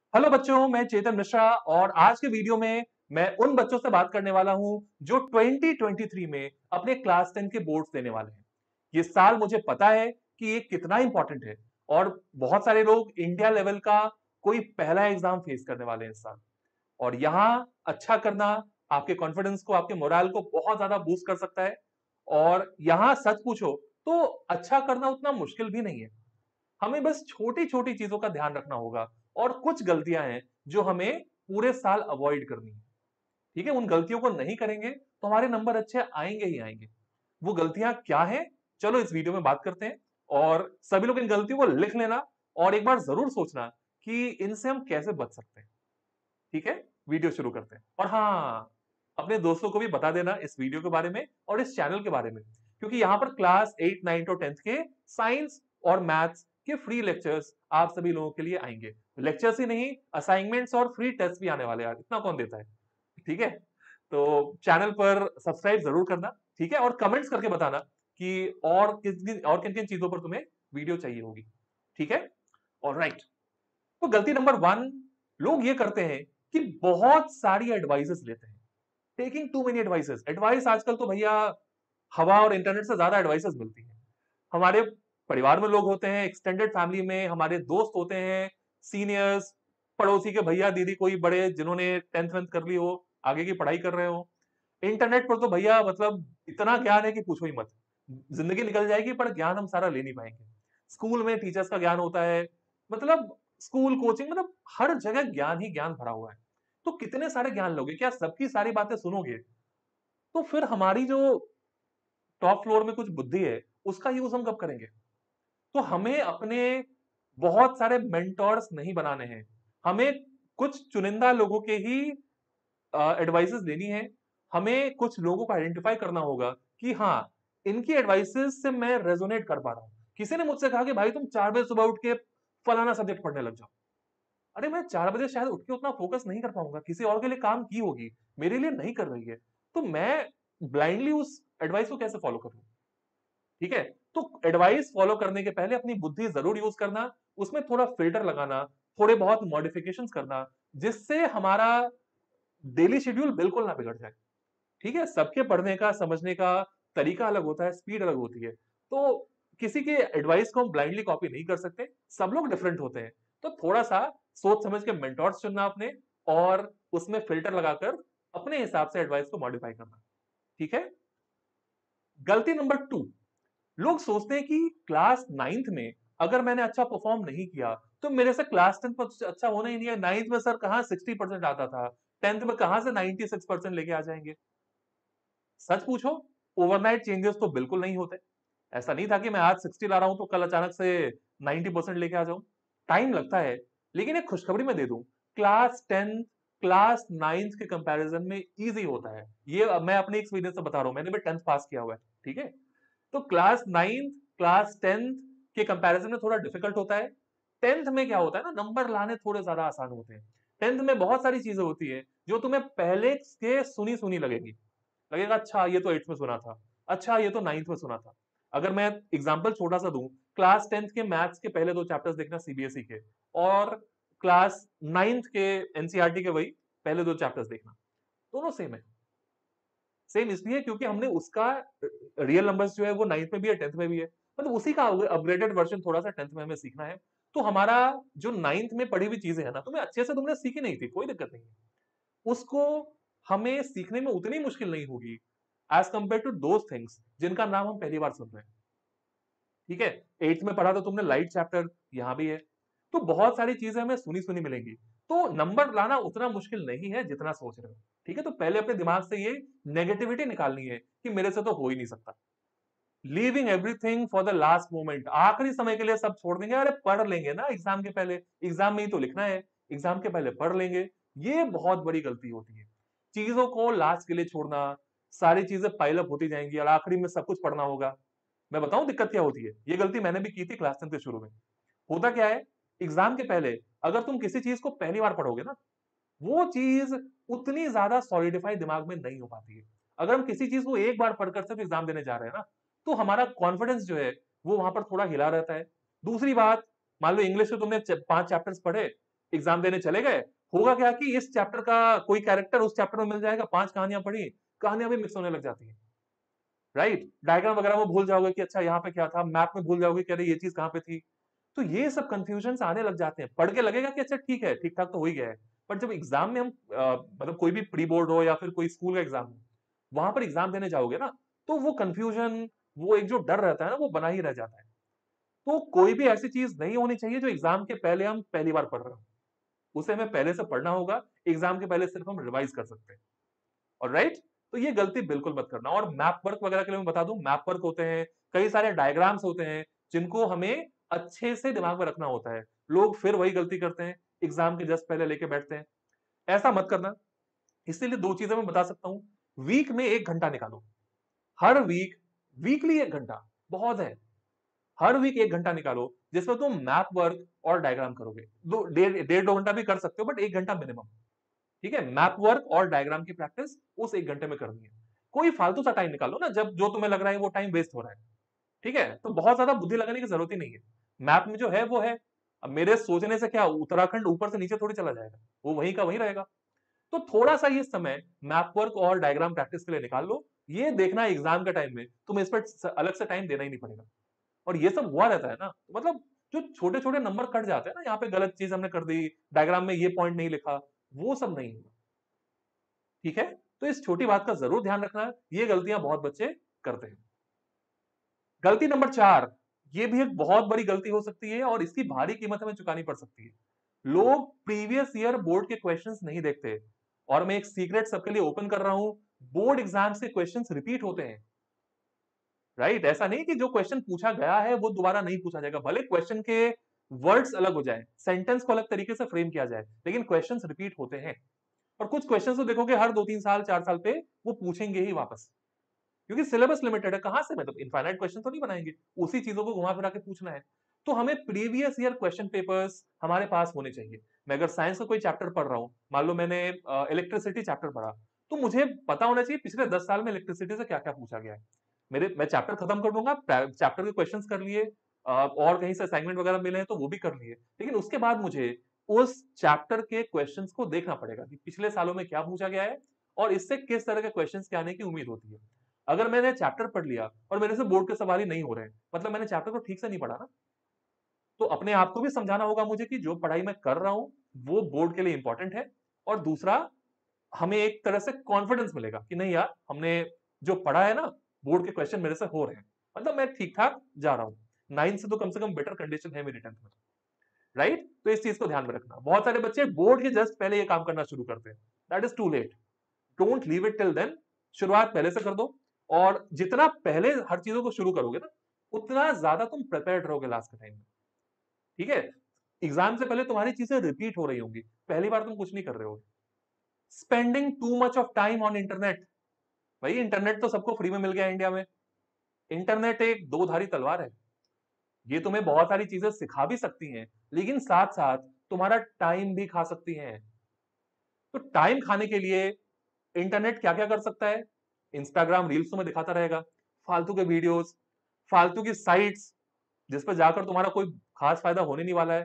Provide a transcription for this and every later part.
Hello बच्चों, मैं चेतन मिश्रा और आज के वीडियो में मैं उन बच्चों से बात करने वाला हूं जो 2023 में अपने क्लास 10 के बोर्ड्स देने वाले हैं। ये साल मुझे पता है कि ये कितना इंपॉर्टेंट है और बहुत सारे लोग इंडिया लेवल का कोई पहला एग्जाम फेस करने वाले हैं इस साल। और यहाँ अच्छा करना आपके कॉन्फिडेंस को, आपके मोराल को बहुत ज्यादा बूस्ट कर सकता है। और यहाँ सच पूछो तो अच्छा करना उतना मुश्किल भी नहीं है। हमें बस छोटी छोटी चीजों का ध्यान रखना होगा और कुछ गलतियां हैं जो हमें पूरे साल अवॉइड करनी है। ठीक है, उन गलतियों को नहीं करेंगे तो हमारे नंबर अच्छे आएंगे ही आएंगे। वो गलतियां क्या हैं, चलो इस वीडियो में बात करते हैं। और सभी लोग इन गलतियों को लिख लेना और एक बार जरूर सोचना कि इनसे हम कैसे बच सकते हैं। ठीक है, वीडियो शुरू करते हैं। और हाँ, अपने दोस्तों को भी बता देना इस वीडियो के बारे में और इस चैनल के बारे में, क्योंकि यहाँ पर क्लास 8, 9 और 10 के साइंस और मैथ्स के फ्री लेक्चर्स आप सभी लोगों के लिए आएंगे। लेक्चर्स ही नहीं, असाइनमेंट्स और फ्री टेस्ट भी आने वाले हैं। इतना कौन देता है? ठीक है, तो चैनल पर सब्सक्राइब जरूर करना। ठीक है, और कमेंट्स करके बताना कि और किन किन चीजों पर तुम्हें वीडियो चाहिए होगी। ठीक है, और राइट। तो गलती नंबर 1, लोग ये करते हैं कि बहुत सारी एडवाइसेस लेते हैं। Taking too many advices. Advice आजकल तो भैया हवा और इंटरनेट से ज्यादा एडवाइसेस मिलती है। हमारे परिवार में लोग होते हैं, एक्सटेंडेड फैमिली में हमारे दोस्त होते हैं, सीनियर्स, पड़ोसी के भैया दीदी कोई बड़े जिन्होंने 10th वेंथ कर ली हो, आगे की पढ़ाई कर रहे हो। इंटरनेट पर तो भैया मतलब इतना ज्ञान है कि पूछो ही मत। जिंदगी निकल जाएगी पर ज्ञान हम सारा ले नहीं पाएंगे। स्कूल में टीचर्स का ज्ञान होता है, मतलब स्कूल कोचिंग, मतलब हर जगह ज्ञान ही ज्ञान भरा हुआ है। तो कितने सारे ज्ञान लोगे, क्या सबकी सारी बातें सुनोगे? तो फिर हमारी जो टॉप फ्लोर में कुछ बुद्धि है उसका यूज हम कब करेंगे? तो हमें अपने बहुत सारे मेंटोर्स नहीं बनाने हैं। हमें कुछ चुनिंदा लोगों के ही एडवाइसेस देनी है। हमें कुछ लोगों को आइडेंटिफाई करना होगा कि हाँ, इनकी एडवाइसेस से मैं रेजोनेट कर पा रहा हूं। किसी ने मुझसे कहा कि भाई तुम 4 बजे सुबह उठ के फलाना सब्जेक्ट पढ़ने लग जाओ। अरे मैं 4 बजे शायद उठ के उतना फोकस नहीं कर पाऊंगा, किसी और के लिए काम की होगी, मेरे लिए नहीं कर रही है। तो मैं ब्लाइंडली उस एडवाइस को कैसे फॉलो करूं? ठीक है, तो एडवाइस फॉलो करने के पहले अपनी बुद्धि जरूर यूज करना, उसमें थोड़ा फिल्टर लगाना, थोड़े बहुत मॉडिफिकेशंस करना, जिससे हमारा डेली शेड्यूल बिल्कुल ना बिगड़ जाए। ठीक है, सबके पढ़ने का, समझने का तरीका अलग होता है, स्पीड अलग होती है। तो किसी के एडवाइस को हम ब्लाइंडली कॉपी नहीं कर सकते, सब लोग डिफरेंट होते हैं। तो थोड़ा सा सोच समझ के मेंटोर्स चुनना अपने, और उसमें फिल्टर लगाकर अपने हिसाब से एडवाइस को मॉडिफाई करना। ठीक है। गलती नंबर 2, लोग सोचते हैं कि क्लास 9th में अगर मैंने अच्छा परफॉर्म नहीं किया तो मेरे से क्लास 10th में अच्छा होना ही नहीं है। 9th में सर कहाँ 60% आता था, 10th में कहाँ से 96% लेके आ जाएंगे? सच पूछो, ओवरनाइट चेंजेस तो बिल्कुल नहीं होते। ऐसा नहीं था कि मैं आज 60 ला रहा हूं तो कल अचानक से 90% लेके आ जाऊं। टाइम लगता है, लेकिन एक खुशखबरी मैं दे दूं, क्लास 10 क्लास 9th के कंपैरिजन में इजी होता है। ये मैं अपने एक्सपीरियंस से बता रहा हूं, मैंने भी 10th पास किया हुआ है। ठीक है, तो क्लास 9th क्लास 10th के कंपैरिजन में थोड़ा डिफिकल्ट होता है। 10th में क्या होता है ना, नंबर लाने थोड़े ज्यादा आसान होते हैं। 10th में बहुत सारी चीजें होती है जो तुम्हें पहले से सुनी सुनी लगेगी। लगेगा अच्छा ये तो 8th में सुना था, अच्छा ये तो 9th में सुना था। अगर मैं एग्जांपल छोटा सा दूं, क्लास 10th के मैथ्स के पहले 2 चैप्टर्स देखना सीबीएसई के, और क्लास 9th के एनसीईआरटी के वही पहले 2 चैप्टर्स देखना, दोनों सेम है। सेम इसलिए क्योंकि हमने उसका रियल नंबर्स जो है वो 9th में भी है, 10th में भी है। मतलब उसी का अपग्रेडेड वर्जन थोड़ा सा 10th में हमें सीखना है। तो हमारा जो 9th में पढ़ी हुई चीजें है ना, तुम्हें अच्छे से तुमने सीखी नहीं थी, कोई दिक्कत नहीं है। उसको हमें सीखने में उतनी मुश्किल नहीं होगी as compare to those things जिनका नाम हम पहली बार सुन रहे हैं। ठीक है, 8th में पढ़ा था तुमने लाइट चैप्टर, यहां भी है। तो बहुत सारी चीजें हमें सुनी सुनी मिलेंगी। तो नंबर लाना उतना मुश्किल नहीं है जितना सोच रहे हो। ठीक है, तो पहले अपने दिमाग से ये नेगेटिविटी निकालनी है कि मेरे से तो हो ही नहीं सकता। Leaving everything for the last moment, आखिरी समय के लिए सब छोड़ देंगे। अरे पढ़ लेंगे ना एग्जाम के पहले, एग्जाम में ही तो लिखना है, एग्जाम के पहले पढ़ लेंगे। ये बहुत बड़ी गलती होती है, चीजों को लास्ट के लिए छोड़ना। सारी चीजें पाइलअप होती जाएंगी और आखिरी में सब कुछ पढ़ना होगा। मैं बताऊं दिक्कत क्या होती है? ये गलती मैंने भी की थी क्लास 10 के शुरू में। होता क्या है, एग्जाम के पहले अगर तुम किसी चीज को पहली बार पढ़ोगे ना, वो चीज उतनी ज्यादा सॉलिडिफाई दिमाग में नहीं हो पाती है। अगर हम किसी चीज को एक बार पढ़कर सिर्फ एग्जाम देने जा रहे हैं ना, तो हमारा कॉन्फिडेंस जो है वो वहां पर थोड़ा हिला रहता है। दूसरी बात, मान लो इंग्लिश के तुमने 5 चैप्टर्स पढ़े, एग्जाम देने चले गए, होगा क्या कि इस चैप्टर का कोई कैरेक्टर उस चैप्टर में मिल जाएगा, 5 कहानियां पढ़ी, कहानियां भी मिक्स होने लग जाती है, राइट? डायग्राम वगैरह में भूल जाओगे कि अच्छा यहाँ पे क्या था, मैप में भूल जाओगे कि अरे ये चीज कहाँ पे थी। तो ये सब कंफ्यूजन आने लग जाते हैं। पढ़ के लगेगा कि अच्छा ठीक है, ठीक ठाक तो हो ही गया है, बट जब एग्जाम में हम मतलब कोई भी प्री बोर्ड हो या फिर कोई स्कूल का एग्जाम हो, वहां पर एग्जाम देने जाओगे ना, तो वो कंफ्यूजन, वो एक जो डर रहता है ना, वो बना ही रह जाता है। तो कोई भी ऐसी चीज नहीं होनी चाहिए जो एग्जाम के पहले हम पहली बार पढ़ रहे हो, उसे हमें पहले से पढ़ना होगा। एग्जाम के पहले सिर्फ हम रिवाइज कर सकते हैं। और राइट, तो ये गलती बिल्कुल मत करना। और मैप वर्क वगैरह के लिए मैं बता दूं, मैप वर्क होते हैं, कई सारे डायग्राम्स होते हैं जिनको हमें अच्छे से दिमाग में रखना होता है। लोग फिर वही गलती करते हैं, एग्जाम के जस्ट पहले लेके बैठते हैं। ऐसा मत करना। इसीलिए दो चीजें मैं बता सकता हूँ। वीक में 1 घंटा निकालो, हर वीक, वीकली 1 घंटा बहुत है। हर वीक 1 घंटा निकालो जिसमें तुम मैप वर्क और डायग्राम करोगे। दो डेढ़ डेढ़ 2 घंटा भी कर सकते हो, बट 1 घंटा मिनिमम। ठीक है, मैप वर्क और डायग्राम की प्रैक्टिस उस 1 घंटे में करनी है। कोई फालतू सा टाइम निकालो ना, जब जो तुम्हें लग रहा है वो टाइम वेस्ट हो रहा है। ठीक है, तो बहुत ज्यादा बुद्धि लगाने की जरूरत ही नहीं है। मैप में जो है वो है। अब मेरे सोचने से क्या उत्तराखंड ऊपर से नीचे थोड़ी चला जाएगा, वो वहीं का वहीं रहेगा। तो थोड़ा सा ये समय मैप वर्क और डायग्राम प्रैक्टिस के लिए निकाल लो। ये देखना एग्जाम के टाइम में तुम्हें इस पर अलग से टाइम देना ही नहीं पड़ेगा। और ये सब हुआ रहता है ना, तो मतलब जो छोटे छोटे नंबर कट जाते हैं ना, यहाँ पे गलत चीज हमने कर दी, डायग्राम में ये पॉइंट नहीं लिखा, वो सब नहीं होगा। ठीक है, तो इस छोटी बात का जरूर ध्यान रखना। ये गलतियां बहुत बच्चे करते हैं। गलती नंबर 4, ये भी एक बहुत बड़ी गलती हो सकती है और इसकी भारी कीमत हमें चुकानी पड़ सकती है। लोग प्रीवियस ईयर बोर्ड के क्वेश्चंस नहीं देखते। और मैं एक सीक्रेट सबके लिए ओपन कर रहा हूं, बोर्ड एग्जाम्स के क्वेश्चंस रिपीट होते हैं। राइट, ऐसा नहीं कि जो क्वेश्चन पूछा गया है वो दोबारा नहीं पूछा जाएगा, भले क्वेश्चन के वर्ड्स अलग हो जाए, सेंटेंस को अलग तरीके से फ्रेम किया जाए, लेकिन क्वेश्चंस रिपीट होते हैं। और कुछ क्वेश्चंस तो देखोगे हर 2-3 साल 4 साल पे वो पूछेंगे ही वापस, क्योंकि सिलेबस लिमिटेड है। कहां से, मतलब इनफाइनाइट क्वेश्चन तो नहीं बनाएंगे, उसी चीजों को घुमा फिरा के पूछना है। तो हमें प्रीवियस ईयर क्वेश्चन पेपर्स हमारे पास होने चाहिए। मैं अगर साइंस का कोई चैप्टर पढ़ रहा हूं, मान लो मैंने इलेक्ट्रिसिटी चैप्टर पढ़ा, तो मुझे पता होना चाहिए पिछले 10 साल में इलेक्ट्रिसिटी से क्या क्या पूछा गया है। मैं चैप्टर खत्म कर दूंगा, चैप्टर के क्वेश्चंस कर लिए, और कहीं से असाइनमेंट वगैरह मिले हैं तो वो भी कर लिए, लेकिन उसके बाद मुझे उस चैप्टर के क्वेश्चंस को देखना पड़ेगा कि पिछले सालों में क्या पूछा गया है और इससे किस तरह के क्वेश्चंस के आने की उम्मीद होती है। अगर मैंने चैप्टर पढ़ लिया और मेरे से बोर्ड के सवाल ही नहीं हो रहे हैं, मतलब मैंने चैप्टर को ठीक से नहीं पढ़ा ना। तो अपने आप को भी समझाना होगा मुझे कि जो पढ़ाई मैं कर रहा हूं वो बोर्ड के लिए इंपॉर्टेंट है। और दूसरा, हमें एक तरह से कॉन्फिडेंस मिलेगा कि नहीं यार, हमने जो पढ़ा है ना, बोर्ड के क्वेश्चन मेरे से हो रहे हैं, मतलब मैं ठीक ठाक जा रहा हूँ। 9 से तो कम से कम बेटर कंडीशन है मेरी 10th में। राइट, तो इस चीज को ध्यान में रखना। बहुत सारे बच्चे बोर्ड के जस्ट पहले ये काम करना शुरू करते हैं, that is too late. Don't leave it till then. शुरुआत पहले से कर दो। और जितना पहले हर चीजों को शुरू करोगे ना, उतना ज्यादा तुम प्रिपेयर्ड रहोगे लास्ट के टाइम में। ठीक है, एग्जाम से पहले तुम्हारी चीजें रिपीट हो रही होंगी, पहली बार तुम कुछ नहीं कर रहे हो। Spending too much of time on internet. भाई इंटरनेट तो सबको फ्री में मिल गया है इंडिया में। इंटरनेट एक दो धारी तलवार है। ये तुम्हें बहुत सारी चीजें सिखा भी सकती हैं, लेकिन साथ साथ तुम्हारा टाइम भी खा सकती हैं। तो टाइम खाने के लिए इंटरनेट क्या क्या कर सकता है? इंस्टाग्राम रील्स तुम्हें दिखाता रहेगा, फालतू के वीडियोस, फालतू की साइट्स, जिस पर जाकर तुम्हारा कोई खास फायदा होने नहीं वाला है।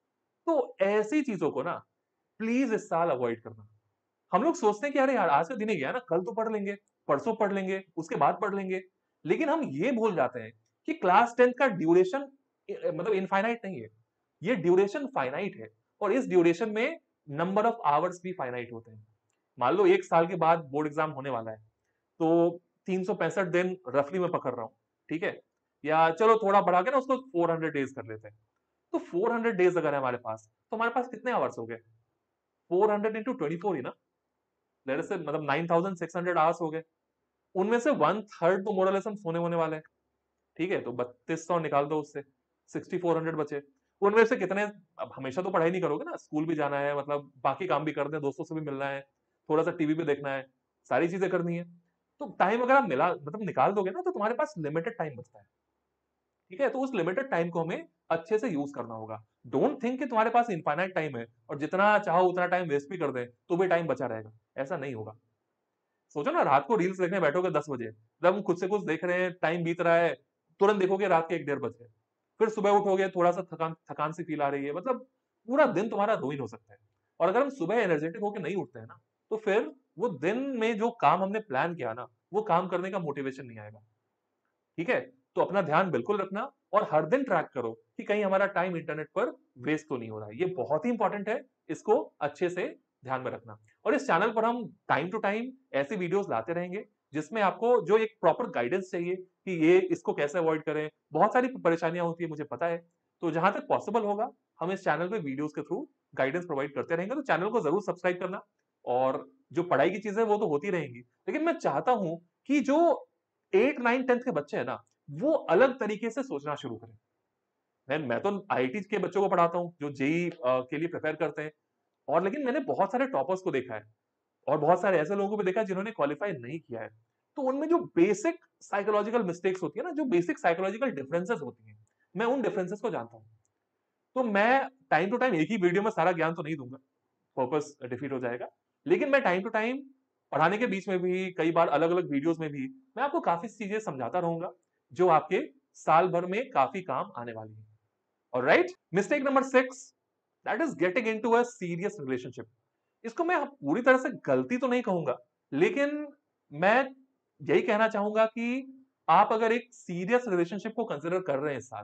तो ऐसी चीजों को ना प्लीज इस साल अवॉइड करना। हम लोग सोचते हैं कि अरे यार, आज का दिन ही गया ना, कल तो पढ़ लेंगे, परसों पढ़ लेंगे, उसके बाद पढ़ लेंगे। लेकिन हम ये भूल जाते हैं कि क्लास 10 का ड्यूरेशन मतलब इनफाइनाइट नहीं है, ये ड्यूरेशन फाइनाइट है। और इस ड्यूरेशन में नंबर ऑफ आवर्स भी फाइनाइट होते हैं। मान लो 1 साल के बाद बोर्ड एग्जाम होने वाला है, तो 365 दिन रफली मैं पकड़ रहा हूँ। ठीक है, या चलो थोड़ा बढ़ा के ना उसको 400 डेज कर लेते हैं। तो 400 डेज अगर है हमारे पास, तो हमारे पास कितने आवर्स हो गए? 400 इंटू 24 ही ना, लेट अस से मतलब 9600 आवर्स हो गए। उनमें से 1/3 तो मोरलेस हम सोने होने वाले हैं। ठीक है, तो 3200 निकाल दो उससे, 6400 बचे। उनमें से कितने, अब हमेशा तो पढ़ाई नहीं करोगे ना, स्कूल भी जाना है, मतलब बाकी काम भी करने हैं, दोस्तों से भी मिलना है, थोड़ा सा टीवी भी देखना है, सारी चीजें करनी है। तो टाइम अगर आप मिला मतलब निकाल दोगे ना, तो तुम्हारे पास लिमिटेड टाइम बचता है। ठीक है, तो उस लिमिटेड टाइम को हमें अच्छे से यूज करना होगा। डोंट थिंक कि तुम्हारे पास इनफाइनाइट टाइम है और जितना चाहो उतना टाइम वेस्ट भी कर दें तो भी टाइम बचा रहेगा। ऐसा नहीं होगा। सोचो ना, रात को रील्स देखने बैठोगे 10 बजे, जब हम खुद से कुछ देख रहे हैं, टाइम बीत रहा है, तुरंत देखोगे रात के 1 1:30 बजे। फिर सुबह उठोगे, थोड़ा सा थकान थकान सी फील आ रही है, मतलब पूरा दिन तुम्हारा रुइन हो सकता है। और अगर हम सुबह एनर्जेटिक होकर नहीं उठते हैं ना, तो फिर वो दिन में जो काम हमने प्लान किया ना, वो काम करने का मोटिवेशन नहीं आएगा। ठीक है? तो अपना ध्यान बिल्कुल रखना और हर दिन ट्रैक करो कि कहीं हमारा टाइम इंटरनेट पर वेस्ट तो नहीं हो रहा है। ये बहुत ही इंपॉर्टेंट है, इसको अच्छे से ध्यान में रखना। और इस चैनल पर हम टाइम टू टाइम ऐसी वीडियोस लाते रहेंगे, जिसमें आपको जो एक प्रॉपर गाइडेंस चाहिए कि ये इसको कैसे अवॉइड करें। बहुत सारी परेशानियाँ होती है, मुझे पता है। तो जहाँ तक पॉसिबल होगा, हम इस चैनल पे वीडियोस के थ्रू गाइडेंस प्रोवाइड करते रहेंगे। तो चैनल को ज़रूर सब्सक्राइब करना और जो पढ़ाई की चीज़ें हैं, वो तो होती रहेंगी। लेकिन मैं चाहता हूँ कि जो 8, 9, 10th के बच्चे हैं ना, वो अलग तरीके से सोचना शुरू करें। मैं तो आईआईटी के बच्चों को पढ़ाता हूँ, जो जेईई के लिए प्रिपेयर करते हैं। और लेकिन मैंने बहुत सारे टॉपर्स को देखा है और बहुत सारे ऐसे लोगों को भी देखा है जिन्होंने क्वालिफाई नहीं किया है। तो उनमें जो बेसिक साइकोलॉजिकल मिस्टेक्स होती है ना, जो बेसिक साइकोलॉजिकल डिफरेंसेस होती हैं, मैं उन डिफरेंसेस को जानता हूँ। तो मैं टाइम टू टाइम एक ही वीडियो में सारा ज्ञान तो नहीं दूंगा, पर्पस डिफीट हो जाएगा। लेकिन मैं टाइम टू टाइम पढ़ाने के बीच में भी, कई बार अलग-अलग वीडियोस में भी मैं आपको काफ़ी चीज़ें समझाता रहूँगा, जो आपके साल भर में काफ़ी काम आने वाली हैं। All right? Mistake number 6, that is getting into a serious relationship. इसको मैं पूरी तरह से गलती तो नहीं कहूँगा, लेकिन मैं यही कहना चाहूँगा कि आप अगर एक सीरियस रिलेशनशिप को कंसिडर कर रहे हैं इस साल,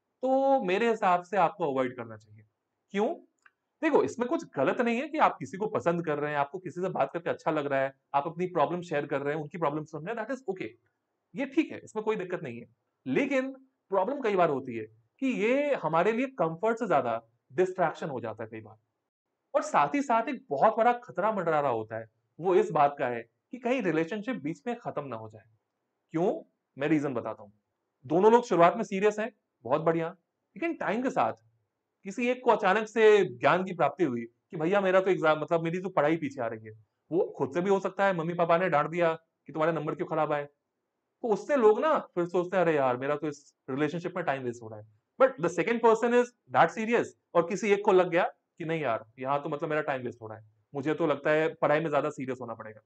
तो मेरे हिसाब से आपको अवॉइड करना चाहिए। क्यों? देखो, इसमें कुछ गलत नहीं है कि आप किसी को पसंद कर रहे हैं, आपको किसी से बात करके अच्छा लग रहा है, आप अपनी प्रॉब्लम शेयर कर रहे हैं, उनकी प्रॉब्लम सुन रहे हैं, दैट इज़ ओके। ये ठीक है, इसमें कोई दिक्कत नहीं है। लेकिन प्रॉब्लम कई बार होती है कि ये हमारे लिए कम्फर्ट से ज़्यादा डिस्ट्रैक्शन हो जाता है कई बार। और साथ ही साथ एक बहुत बड़ा खतरा मंडरा रहा होता है, वो इस बात का है कि कहीं रिलेशनशिप बीच में खत्म ना हो जाए। क्यों? मैं रीज़न बताता हूँ। दोनों लोग शुरुआत में सीरियस हैं, बहुत बढ़िया। लेकिन टाइम के साथ किसी एक को अचानक से ज्ञान की प्राप्ति हुई कि भैया मेरा तो एग्ज़ाम, मतलब मेरी तो पढ़ाई पीछे आ रही है। वो खुद से भी हो सकता है, मम्मी-पापा ने डाँट दिया कि तुम्हारे नंबर क्यों खराब आए। तो उससे लोग ना फिर सोचते हैं, अरे यार मेरा तो इस रिलेशनशिप में टाइम वेस्ट हो रहा है। But the second person is that serious और किसी एक को लग गया कि नहीं यार, यहाँ तो मतलब मेरा टाइम वेस्ट हो रहा है। मुझे तो लगता है पढ़ाई में ज़्यादा सीरियस होना पड़ेगा।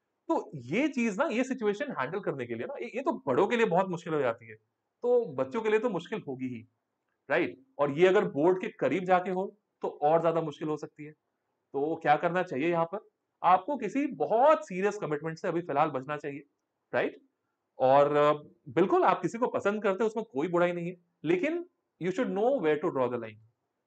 तो ये चीज़ ना, ये सिचुएशन हैंडल करने के लिए ना, ये तो बड़ों के लिए बहुत मुश्किल हो जाती है। तो बच्चों के लिए तो मुश्किल होगी ही, राइट? और ये अगर बोर्ड के करीब जाके हो, तो और ज़्यादा मुश्किल हो सकती है। तो क्या करना चाहिए यहाँ पर? आपको किसी बहुत सीरियस कमिटमेंट से अभी फिलहाल बचना चाहिए, राइट? और बिल्कुल आप किसी को पसंद करते हो, उसमें कोई बुराई नहीं है, लेकिन you should know where to draw the line.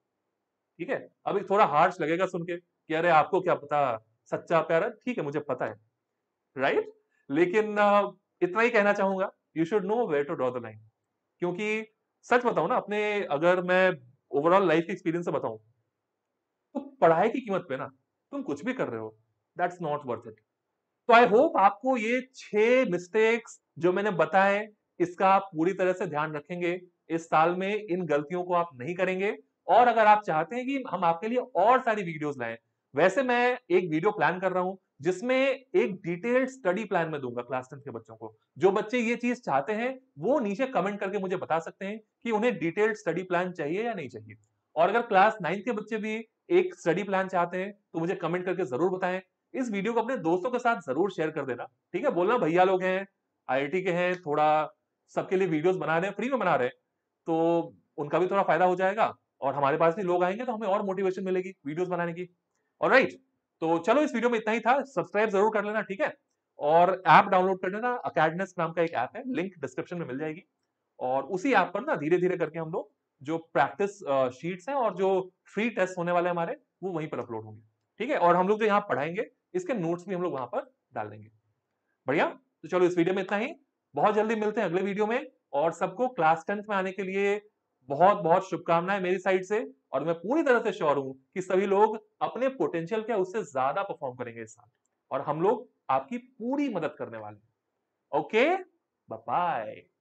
ठीक है? अभी थोड़ा हार्श लगेगा सुन के कि अरे आपको क्या पता सच्चा प्यार है, ठीक है मुझे पता है, राइट? लेकिन इतना ही कहना चाहूँगा, you should know where to draw the line. क्योंकि सच बताऊँ ना, अपने अगर मैं ओवरऑल लाइफ के एक्सपीरियंस से बताऊँ, तो पढ़ाई की कीमत पे ना तुम कुछ भी कर रहे हो, दैट्स नॉट वर्थ इट। तो आई होप आपको ये 6 मिस्टेक्स जो मैंने बताए, इसका आप पूरी तरह से ध्यान रखेंगे। इस साल में इन गलतियों को आप नहीं करेंगे। और अगर आप चाहते हैं कि हम आपके लिए और सारी वीडियोस लाएं, वैसे मैं एक वीडियो प्लान कर रहा हूं, जिसमें एक डिटेल्ड स्टडी प्लान में दूंगा क्लास 10 के बच्चों को। जो बच्चे ये चीज चाहते हैं, वो नीचे कमेंट करके मुझे बता सकते हैं कि उन्हें डिटेल्ड स्टडी प्लान चाहिए या नहीं चाहिए। और अगर क्लास 9 के बच्चे भी एक स्टडी प्लान चाहते हैं, तो मुझे कमेंट करके जरूर बताएं। इस वीडियो को अपने दोस्तों के साथ जरूर शेयर कर देना। ठीक है? बोलना भैया लोग हैं, आईआईटी के हैं, थोड़ा सबके लिए वीडियोस बना रहे हैं, फ्री में बना रहे हैं, तो उनका भी थोड़ा फायदा हो जाएगा और हमारे पास भी लोग आएंगे तो हमें और मोटिवेशन मिलेगी वीडियोस बनाने की। ऑलराइट? तो चलो, इस वीडियो में इतना ही था। सब्सक्राइब जरूर कर लेना, ठीक है? और ऐप डाउनलोड कर लेना, अकेडनेस नाम का एक ऐप है, लिंक डिस्क्रिप्शन में मिल जाएगी। और उसी ऐप पर ना धीरे धीरे करके हम लोग जो प्रैक्टिस शीट्स हैं और जो फ्री टेस्ट होने वाले हमारे, वो वहीं पर अपलोड होंगे। ठीक है? और हम लोग जो यहाँ पढ़ाएंगे, इसके नोट्स भी हम लोग वहां पर डाल देंगे। बढ़िया? तो चलो, इस वीडियो में इतना ही। बहुत जल्दी मिलते हैं अगले वीडियो में। और सबको क्लास 10th में आने के लिए बहुत बहुत शुभकामनाएं मेरी साइड से। और मैं पूरी तरह से श्योर हूं कि सभी लोग अपने पोटेंशियल के उससे ज्यादा परफॉर्म करेंगे इस साल। और हम लोग आपकी पूरी मदद करने वाले हैं। Okay, bye bye.